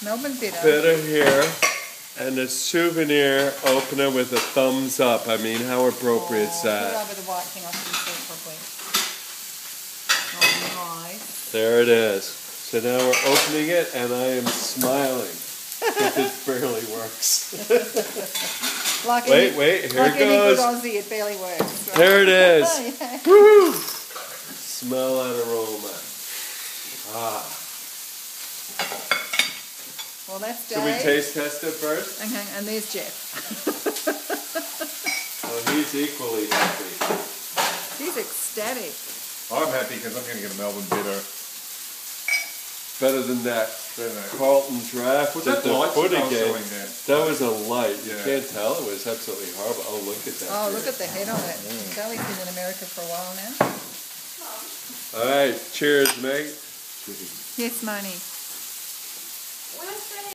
Melbourne Bitter. Bitter here. And a souvenir opener with a thumbs up. I mean, how appropriate is that? Put it over the white thing, I can see it properly. Oh, nice. There it is. So now we're opening it, and I am smiling. If it barely works. Wait, here it goes. Like any good Aussie, it barely works. Right? There it is. Yeah. Woo! Smell that aroma. Ah. Well, that's Dave. Should we taste test it first? Okay, and there's Jeff. Oh, he's equally happy. He's ecstatic. I'm happy because I'm going to get a Melbourne Bitter. Better than that. Carlton draft. Was that the light footy that I was game. showing there? That was a light. You Yeah. can't tell. It was absolutely horrible. Oh, look at that. Oh, look at the head on it. Sally's been in America for a while now. All right. Cheers, mate. Yes, Moni.